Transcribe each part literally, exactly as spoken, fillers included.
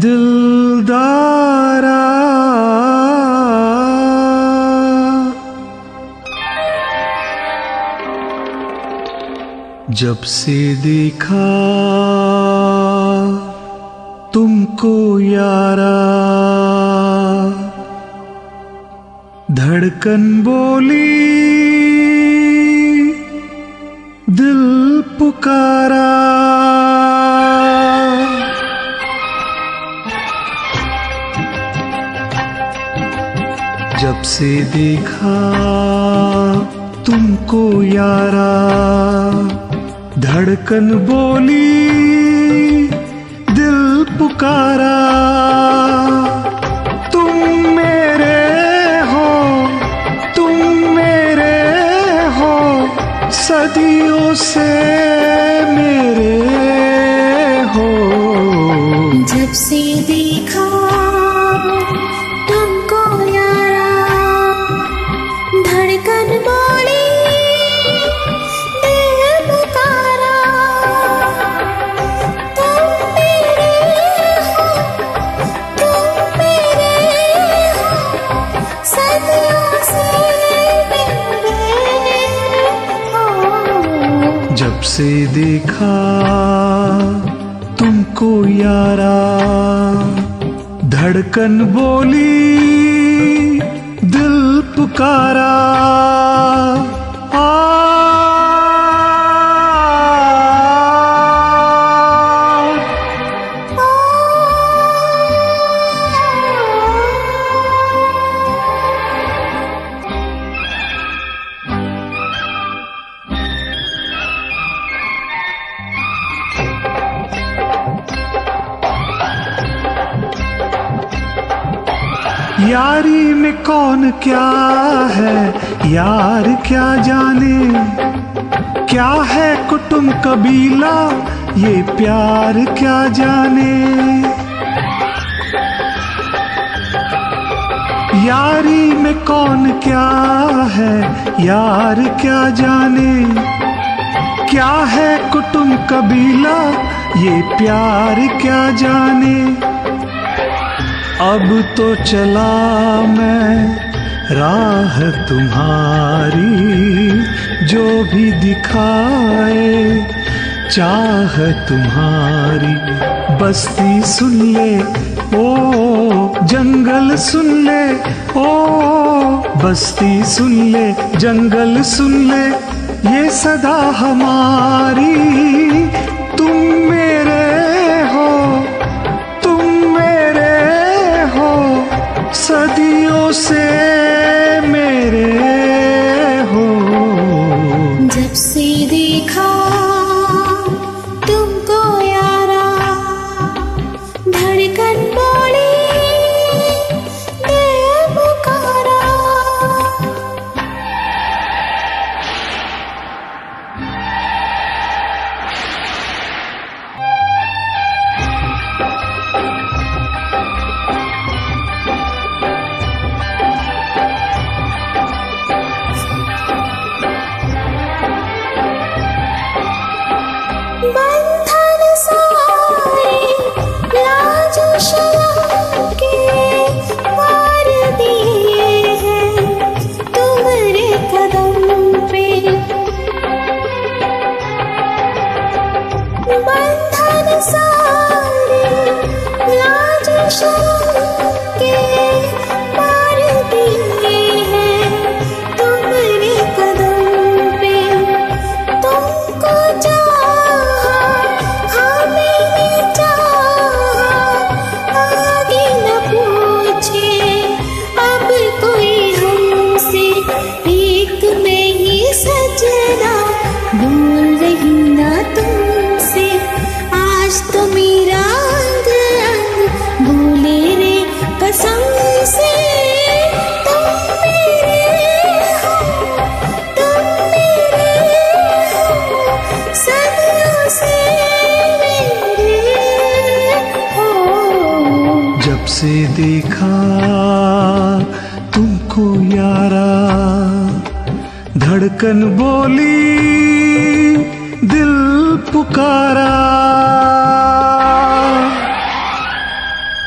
दिलदारा जब से देखा तुमको यारा, धड़कन बोली दिल पुकारा। जब से देखा तुमको यारा, धड़कन बोली दिल पुकारा। तुम मेरे हो, तुम मेरे हो, सदियों से मेरे हो। जब से देखा तुमको यारा, धड़कन बोली जब से देखा तुमको यारा, धड़कन बोली दिल पुकारा। यारी में कौन क्या है यार क्या जाने, क्या है कुटुंब कबीला ये प्यार क्या जाने। यारी में कौन क्या है यार क्या जाने, क्या है कुटुंब कबीला ये प्यार क्या जाने। अब तो चला मैं राह तुम्हारी, जो भी दिखाए चाह तुम्हारी। बस्ती सुन ले ओ जंगल सुन ले, ओ बस्ती सुन ले जंगल सुन ले, ये सदा हमारी। तुम मेरे हो, तुम मेरे हो, सदियों से मेरे हो। जब से देखा तुमको यारा, धड़कन बोली दिल पुकारा। बंधन सारे लाज शर्म के मार दिए हैं तुम्हारे कदम पे। बंधन सारे लाज शर्म के मार दिए हैं तुम्हारे कदम पे। तुमको भूल रही ना तुमसे, आज तो मेरा अंग अंग भूले रे कसम से। तुम मेरे हो, तुम मेरे हो, सदियों से मेरे हो। जब से देखा तुमको यारा, धड़कन बोली दिल पुकारा।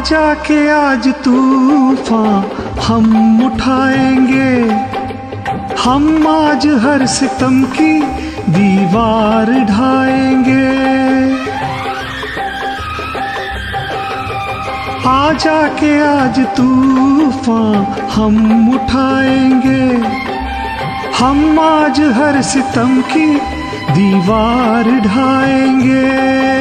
आजा के आज तूफान हम उठाएंगे, हम आज हर सितम की दीवार ढाएंगे। आजा के आज तूफान हम उठाएंगे, हम आज हर सितम की दीवार ढाएंगे।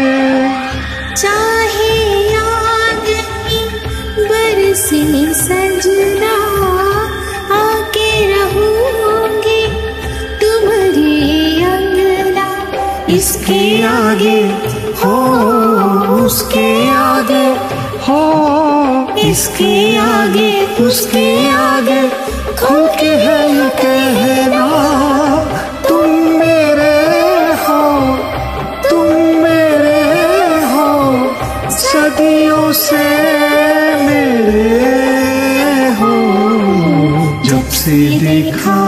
चाहे याद ही बरसे सजना, आके रहूंगी तुम्हारे अंगना। इसके आगे हो उसके आगे हो इसके आगे उसके आगे खुल के है ये कहना, तुम मेरे हो तुम मेरे हो, सदियों से मेरे हो। जब से देखा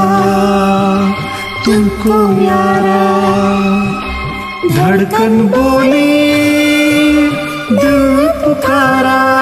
तुमको यारा, धड़कन बोली दिल पुकारा।